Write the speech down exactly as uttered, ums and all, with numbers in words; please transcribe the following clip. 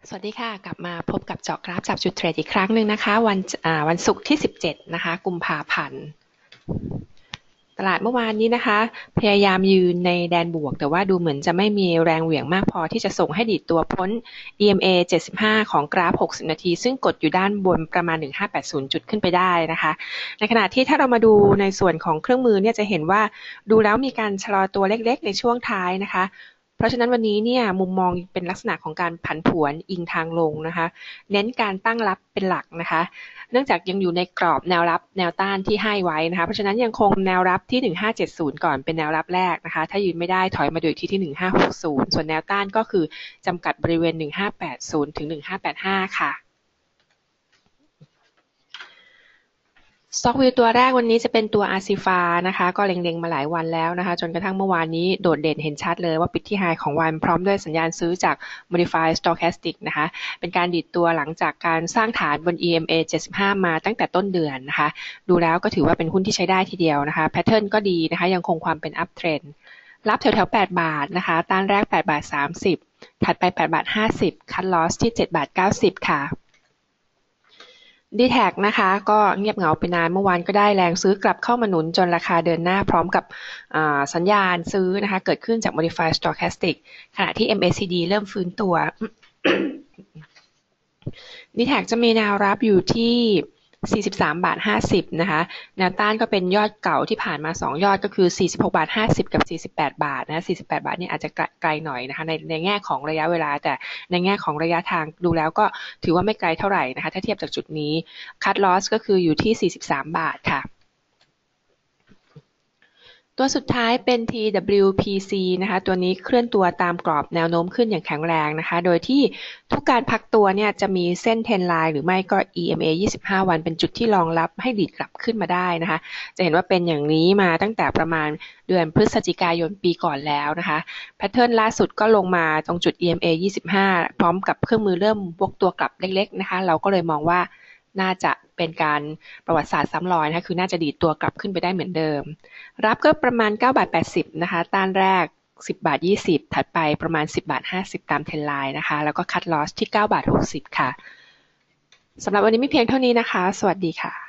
สวัสดีค่ะกลับมาพบกับเจาะกราฟจับจุดเทรดอีกครั้งหนึ่งนะคะวันวันศุกร์ที่สิบเจ็ดนะคะกุมภาพันธ์ตลาดเมื่อวานนี้นะคะพยายามยืนในแดนบวกแต่ว่าดูเหมือนจะไม่มีแรงเหวี่ยงมากพอที่จะส่งให้ดีดตัวพ้น อี เอ็ม เอ เจ็ดสิบห้าของกราฟหกสิบนาทีซึ่งกดอยู่ด้านบนประมาณหนึ่งพันห้าร้อยแปดสิบจุดขึ้นไปได้นะคะในขณะที่ถ้าเรามาดูในส่วนของเครื่องมือเนี่ยจะเห็นว่าดูแล้วมีการชะลอตัวเล็กๆในช่วงท้ายนะคะเพราะฉะนั้นวันนี้เนี่ยมุมมองเป็นลักษณะของการผันผวนอิงทางลงนะคะเน้นการตั้งรับเป็นหลักนะคะเนื่องจากยังอยู่ในกรอบแนวรับแนวต้านที่ให้ไว้นะคะเพราะฉะนั้นยังคงแนวรับที่หนึ่งพันห้าร้อยเจ็ดสิบก่อนเป็นแนวรับแรกนะคะถ้ายืนไม่ได้ถอยมาดูที่ที่หนึ่งพันห้าร้อยหกสิบส่วนแนวต้านก็คือจำกัดบริเวณหนึ่งพันห้าร้อยแปดสิบถึงหนึ่งพันห้าร้อยแปดสิบห้าค่ะสต็อกวิวตัวแรกวันนี้จะเป็นตัว Asify นะคะก็เล็งๆมาหลายวันแล้วนะคะจนกระทั่งเมื่อวานนี้โดดเด่นเห็นชัดเลยว่าปิดที่ไฮของวันพร้อมด้วยสัญญาณซื้อจาก Modified Stochastic นะคะเป็นการดีดตัวหลังจากการสร้างฐานบน อี เอ็ม เอ เจ็ดสิบห้ามาตั้งแต่ต้นเดือนนะคะดูแล้วก็ถือว่าเป็นหุ้นที่ใช้ได้ทีเดียวนะคะแพทเทิร์นก็ดีนะคะยังคงความเป็น Up Trend รับแถวๆแปดบาทนะคะต้านแรกแปดบาทสามสิบถัดไปแปดบาทห้าสิบคัทลอสที่เจ็ดบาทเก้าสิบค่ะดี ที เอ ซี นะคะก็เงียบเหงาไปนานเมื่อวานก็ได้แรงซื้อกลับเข้ามาหนุนจนราคาเดินหน้าพร้อมกับสัญญาณซื้อนะคะเกิดขึ้นจาก Modified Stochastic ขณะที่ เอ็ม เอ ซี ดี เริ่มฟื้นตัว ดี ที เอ ซี จะมีแนวรับอยู่ที่สี่สิบสามบาทห้าสิบนะคะแนวต้านก็เป็นยอดเก่าที่ผ่านมาสองยอดก็คือสี่สิบหกบาทห้าสิบกับสี่สิบแปดบาทนะสี่สิบแปดบาทนี่อาจจะไกลหน่อยนะคะในในแง่ของระยะเวลาแต่ในแง่ของระยะทางดูแล้วก็ถือว่าไม่ไกลเท่าไหร่นะคะถ้าเทียบจากจุดนี้คัทลอสก็คืออยู่ที่สี่สิบสามบาทค่ะตัวสุดท้ายเป็น ที ดับเบิลยู พี ซี นะคะตัวนี้เคลื่อนตัวตามกรอบแนวโน้มขึ้นอย่างแข็งแรงนะคะโดยที่ทุกการพักตัวเนี่ยจะมีเส้นเทรนไลน์หรือไม่ก็ อี เอ็ม เอ ยี่สิบห้าวันเป็นจุดที่รองรับให้ดีดกลับขึ้นมาได้นะคะจะเห็นว่าเป็นอย่างนี้มาตั้งแต่ประมาณเดือนพฤศจิกายนปีก่อนแล้วนะคะแพทเทิร์นล่าสุดก็ลงมาตรงจุด อี เอ็ม เอ ยี่สิบห้าพร้อมกับเครื่องมือเริ่มวกตัวกลับเล็กๆนะคะเราก็เลยมองว่าน่าจะเป็นการประวัติศาสตร์ซ้ำรอยนะคะคือน่าจะดีดตัวกลับขึ้นไปได้เหมือนเดิมรับก็ประมาณเก้าบาทแปดสิบนะคะต้านแรกสิบบาทยี่สิบถัดไปประมาณสิบบาทห้าสิบตามเทรนไลน์นะคะแล้วก็คัทลอสที่เก้าบาทหกสิบค่ะสำหรับวันนี้มีเพียงเท่านี้นะคะสวัสดีค่ะ